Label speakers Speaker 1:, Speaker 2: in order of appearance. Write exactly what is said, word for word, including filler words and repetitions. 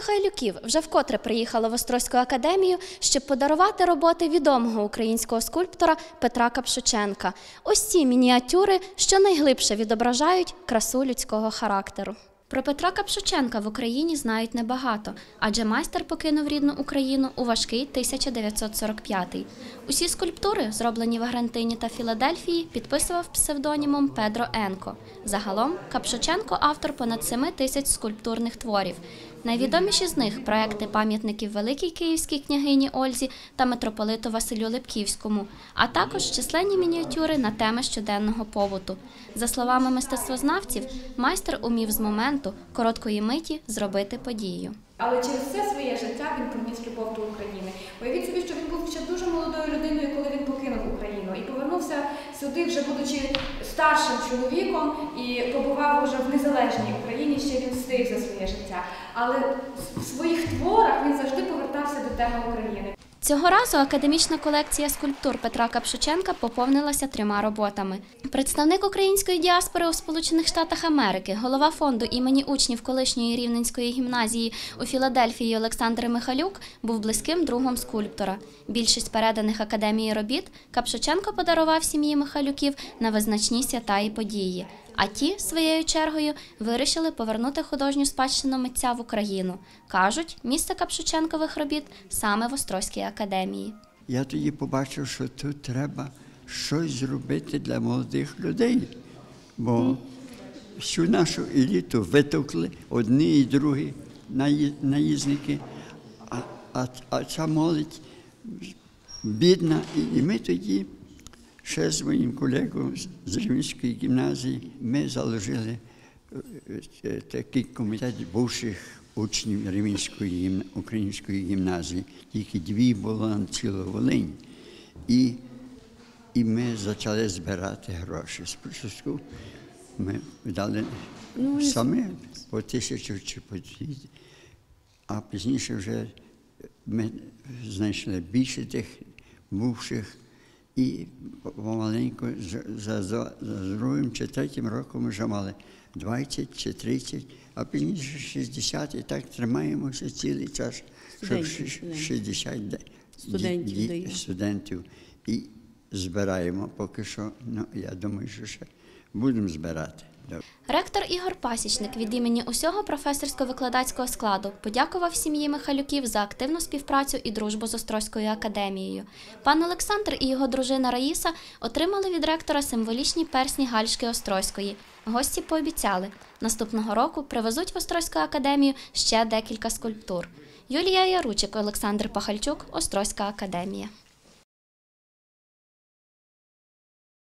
Speaker 1: Михайлюків вже вкотре приїхали в Острозьку академію, щоб подарувати роботи відомого українського скульптора Петра Капшученка. Ось ці мініатюри, що найглибше відображають красу людського характеру. Про Петра Капшученка в Україні знають небагато, адже майстер покинув рідну Україну у важкий тисяча дев'ятсот сорок п'ятий. Усі скульптури, зроблені в Аргентині та Філадельфії, підписував псевдонімом Педро Енко. Загалом Капшученко – автор понад семи тисяч скульптурних творів. Найвідоміші з них – проекти пам'ятників Великій Київській княгині Ользі та митрополиту Василю Липківському, а також численні мініатюри на теми щоденного побуту. За словами мистецтвознавців, майстер умів з моменту, короткої миті, зробити подію.
Speaker 2: Але через все своє життя він приніс любов до України. Уявіть собі, що він був ще дуже молодою людиною, коли він покинув Україну і повернувся сюди, вже будучи старшим чоловіком, і побував вже в незалежній Україні, ще він встиг за своє життя. Але в своїх творах він завжди повертався до теми України.
Speaker 1: Цього разу академічна колекція скульптур Петра Капшученка поповнилася трьома роботами. Представник української діаспори у Сполучених Штатах Америки, голова фонду імені учнів колишньої Рівненської гімназії у Філадельфії Олександр Михайлюк був близьким другом скульптора. Більшість переданих академії робіт Капшученко подарував сім'ї Михайлюків на визначні свята і події. А ті, своєю чергою, вирішили повернути художню спадщину митця в Україну. Кажуть, місце Капшученкових робіт саме в Острозькій академії.
Speaker 3: Я тоді побачив, що тут треба щось зробити для молодих людей, бо всю нашу еліту витовкли одні і другі наїзники, а, а, а ця молодь бідна, і ми тоді ще з моїм колегою з Рівненської гімназії ми заложили такий комітет бувших учнів Рівненської української гімназії. Тільки дві було на цілу Волинь. І, і ми почали збирати гроші. Спочатку ми дали ну, самі по тисячу чи по дві, а пізніше вже ми знайшли більше тих бувших. І помаленьку за, за, за другим чи третім роком вже мали двадцять чи тридцять, а пізніше шістдесят, і так тримаємося цілий час, щоб шістдесят студентів, студентів і збираємо. Поки що, ну, я думаю, що ще будемо збирати.
Speaker 1: Ректор Ігор Пасічник від імені усього професорсько-викладацького складу подякував сім'ї Михайлюків за активну співпрацю і дружбу з Острозькою академією. Пан Олександр і його дружина Раїса отримали від ректора символічні персні Гальшки Острозької. Гості пообіцяли, наступного року привезуть в Острозьку академію ще декілька скульптур. Юлія Яручик, Олександр Пахальчук, Острозька академія.